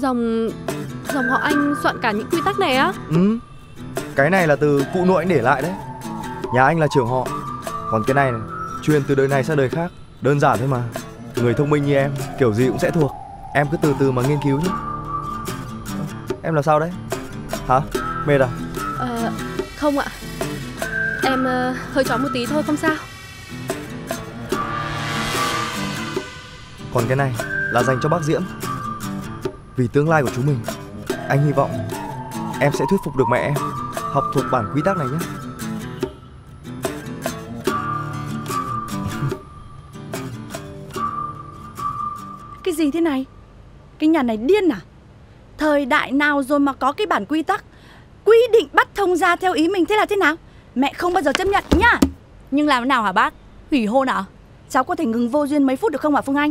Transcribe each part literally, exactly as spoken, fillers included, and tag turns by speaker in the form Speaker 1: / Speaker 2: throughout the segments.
Speaker 1: Dòng Dòng họ anh soạn cả những quy tắc này á?
Speaker 2: Ừ. Cái này là từ cụ nội anh để lại đấy. Nhà anh là trưởng họ. Còn cái này này truyền từ đời này sang đời khác. Đơn giản thôi mà. Người thông minh như em kiểu gì cũng sẽ thuộc. Em cứ từ từ mà nghiên cứu nhé. Em là sao đấy? Hả? Mệt à?
Speaker 1: Ờ, không ạ. Em uh, hơi chóng một tí thôi, không sao.
Speaker 2: Còn cái này là dành cho bác Diễm. Vì tương lai của chúng mình, anh hy vọng em sẽ thuyết phục được mẹ em học thuộc bản quy tắc này nhé.
Speaker 3: Cái gì thế này? Cái nhà này điên à? Thời đại nào rồi mà có cái bản quy tắc quy định bắt thông gia theo ý mình, thế là thế nào? Mẹ không bao giờ chấp nhận nhá.
Speaker 4: Nhưng làm thế nào hả bác? Hủy hôn à?
Speaker 3: Cháu có thể ngừng vô duyên mấy phút được không hả Phương Anh?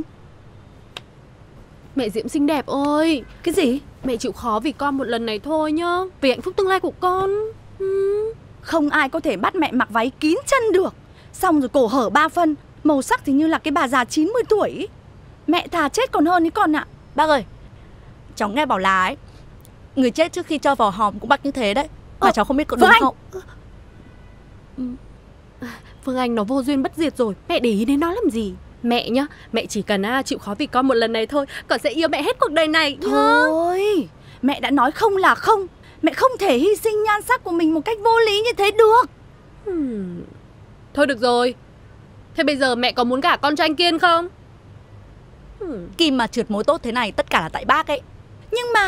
Speaker 1: Mẹ Diễm xinh đẹp ơi.
Speaker 3: Cái gì?
Speaker 1: Mẹ chịu khó vì con một lần này thôi nhá. Vì hạnh phúc tương lai của con. ừ.
Speaker 3: Không ai có thể bắt mẹ mặc váy kín chân được, xong rồi cổ hở ba phân, màu sắc thì như là cái bà già chín mươi tuổi ý. Mẹ thà chết còn hơn ý con ạ.
Speaker 4: Bác ơi, cháu nghe bảo là ấy, người chết trước khi cho vào hòm cũng bắt như thế đấy. Mà ờ, cháu không biết có đúng
Speaker 3: Phương
Speaker 4: không?
Speaker 1: Anh. Phương Anh nó vô duyên bất diệt rồi. Mẹ để ý đến nó làm gì? Mẹ nhá, mẹ chỉ cần à, chịu khó vì con một lần này thôi, con sẽ yêu mẹ hết cuộc đời này.
Speaker 3: Thôi, mẹ đã nói không là không. Mẹ không thể hy sinh nhan sắc của mình một cách vô lý như thế được.
Speaker 1: hmm. Thôi được rồi. Thế bây giờ mẹ có muốn gả con cho anh Kiên không?
Speaker 4: hmm. Kim mà trượt mối tốt thế này tất cả là tại bác ấy.
Speaker 3: Nhưng mà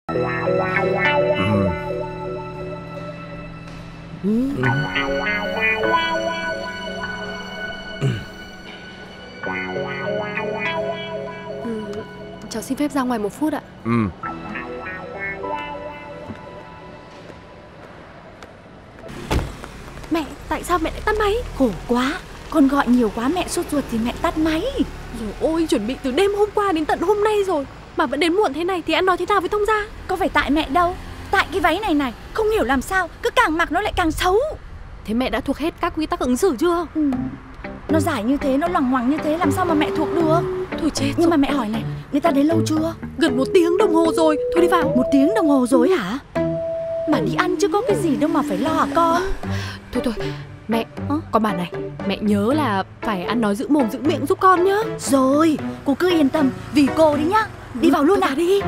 Speaker 2: ừ. Ừ.
Speaker 1: Ừ, cháu xin phép ra ngoài một phút ạ.
Speaker 5: Ừ.
Speaker 1: Mẹ, tại sao mẹ lại tắt máy?
Speaker 3: khổ quá, con gọi nhiều quá mẹ sốt ruột thì mẹ tắt máy.
Speaker 1: Rồi ôi, chuẩn bị từ đêm hôm qua đến tận hôm nay rồi mà vẫn đến muộn thế này thì ăn nói thế nào với thông gia?
Speaker 3: Có phải tại mẹ đâu. Tại cái váy này này, không hiểu làm sao cứ càng mặc nó lại càng xấu.
Speaker 1: Thế mẹ đã thuộc hết các quy tắc ứng xử chưa?
Speaker 3: Ừ. Nó dài như thế, nó loằng ngoằng như thế, làm sao mà mẹ thuộc được?
Speaker 1: Thôi chết.
Speaker 3: Nhưng rồi. Mà mẹ hỏi này, người ta đến lâu chưa?
Speaker 1: Gần một tiếng đồng hồ rồi. Thôi đi vào.
Speaker 3: Một tiếng đồng hồ rồi hả? Mà đi ăn chứ có cái gì đâu mà phải lo hả con?
Speaker 1: Thôi thôi, mẹ, à? Con bảo này, mẹ nhớ là phải ăn nói giữ mồm giữ miệng giúp con nhá.
Speaker 3: Rồi, cô cứ yên tâm, vì cô đấy nhá. Đi vào luôn nào.
Speaker 1: Đi.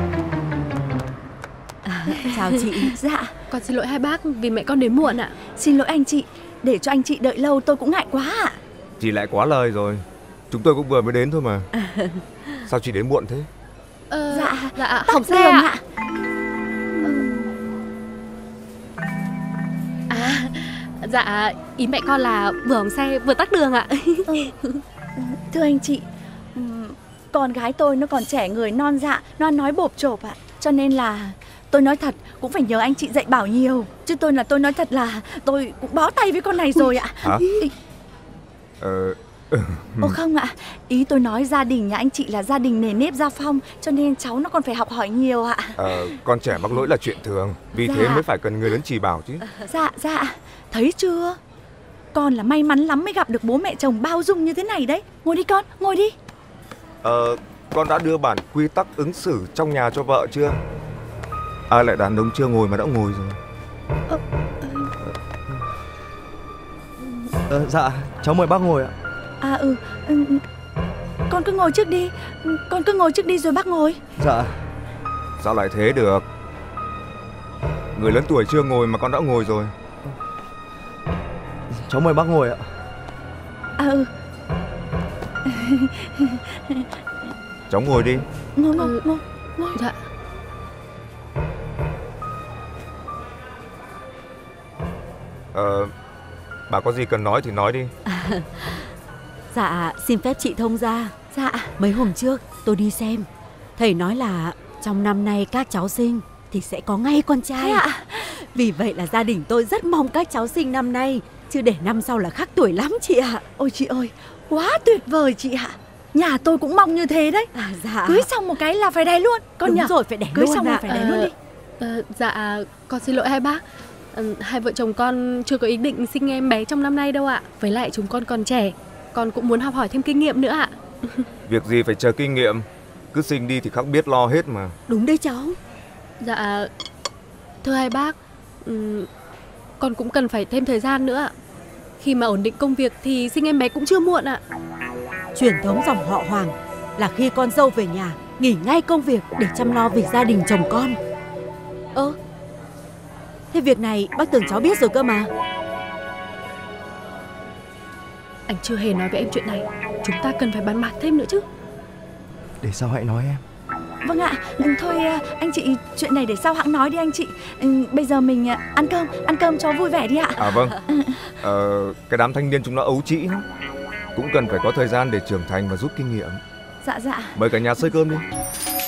Speaker 3: À, chào chị. Dạ.
Speaker 1: Con xin lỗi hai bác vì mẹ con đến muộn ạ.
Speaker 3: Xin lỗi anh chị, để cho anh chị đợi lâu tôi cũng ngại quá ạ.
Speaker 5: Chị lại quá lời rồi. Chúng tôi cũng vừa mới đến thôi mà. Sao chị đến muộn thế?
Speaker 1: Ờ,
Speaker 3: dạ,
Speaker 1: dạ, hỏng xe ạ. ạ. À, dạ, ý mẹ con là vừa hỏng xe vừa tắc đường ạ.
Speaker 3: ừ. Thưa anh chị, con gái tôi nó còn trẻ người non dạ, nó ăn nói bộp chộp ạ. Cho nên là tôi nói thật cũng phải nhờ anh chị dạy bảo nhiều. Chứ tôi là tôi nói thật là tôi cũng bó tay với con này rồi ạ.
Speaker 5: Hả? Ờ...
Speaker 3: Ồ không ạ, ý tôi nói gia đình nhà anh chị là gia đình nề nếp gia phong, cho nên cháu nó còn phải học hỏi nhiều ạ.
Speaker 5: Ờ, con trẻ mắc lỗi là chuyện thường. Vì dạ. thế mới phải cần người lớn chỉ bảo chứ.
Speaker 3: Dạ, dạ, thấy chưa? Con là may mắn lắm mới gặp được bố mẹ chồng bao dung như thế này đấy. Ngồi đi con, ngồi đi.
Speaker 5: Ờ, con đã đưa bản quy tắc ứng xử trong nhà cho vợ chưa? À, lại đàn ông chưa ngồi mà đã ngồi rồi.
Speaker 3: Ờ,
Speaker 2: ờ, dạ, cháu mời bác ngồi ạ.
Speaker 3: À ừ, ừ, con cứ ngồi trước đi, con cứ ngồi trước đi rồi bác ngồi.
Speaker 2: Dạ.
Speaker 5: Sao lại thế được? Người lớn tuổi chưa ngồi mà con đã ngồi rồi.
Speaker 2: Cháu mời bác ngồi ạ.
Speaker 3: À ừ.
Speaker 5: Cháu ngồi đi.
Speaker 3: Ngồi, ngồi, ngồi, ngồi.
Speaker 1: Dạ.
Speaker 5: Ờ, bà có gì cần nói thì nói đi.
Speaker 4: À, dạ, xin phép chị thông gia.
Speaker 3: Dạ.
Speaker 4: Mấy hôm trước tôi đi xem, thầy nói là trong năm nay các cháu sinh thì sẽ có ngay con trai.
Speaker 3: Thế ạ?
Speaker 4: Vì vậy là gia đình tôi rất mong các cháu sinh năm nay, chứ để năm sau là khác tuổi lắm chị ạ.
Speaker 3: Ôi chị ơi, quá tuyệt vời chị ạ. Nhà tôi cũng mong như thế đấy.
Speaker 4: À, dạ.
Speaker 3: Cưới xong một cái là phải đẻ luôn. Con
Speaker 4: Đúng
Speaker 3: nhờ.
Speaker 4: rồi, phải đẻ
Speaker 3: Cưới
Speaker 4: luôn
Speaker 3: xong
Speaker 4: ạ.
Speaker 3: rồi phải đẻ
Speaker 1: ờ,
Speaker 3: luôn đi.
Speaker 1: ờ, Dạ, con xin lỗi hai bác. ờ, Hai vợ chồng con chưa có ý định sinh em bé trong năm nay đâu ạ. Với lại chúng con còn trẻ, con cũng muốn học hỏi thêm kinh nghiệm nữa ạ.
Speaker 5: Việc gì phải chờ kinh nghiệm. Cứ sinh đi thì khắc biết lo hết mà.
Speaker 4: Đúng đấy cháu.
Speaker 1: Dạ, thưa hai bác, ừm, con cũng cần phải thêm thời gian nữa ạ. Khi mà ổn định công việc thì sinh em bé cũng chưa muộn ạ.
Speaker 4: Truyền thống dòng họ Hoàng là khi con dâu về nhà nghỉ ngay công việc để chăm lo vì gia đình chồng con. Ơ, thế việc này bác tưởng cháu biết rồi cơ mà.
Speaker 1: Anh chưa hề nói với em chuyện này. Chúng ta cần phải bàn bạc thêm nữa chứ.
Speaker 2: Để sau hãy nói em.
Speaker 3: Vâng ạ, thôi anh chị, chuyện này để sau hẵng nói đi anh chị. Bây giờ mình ăn cơm, ăn cơm cho vui vẻ đi ạ.
Speaker 5: À vâng, ờ, cái đám thanh niên chúng nó ấu trĩ lắm, cũng cần phải có thời gian để trưởng thành và rút kinh nghiệm.
Speaker 3: Dạ dạ.
Speaker 5: Mời cả nhà xơi cơm đi.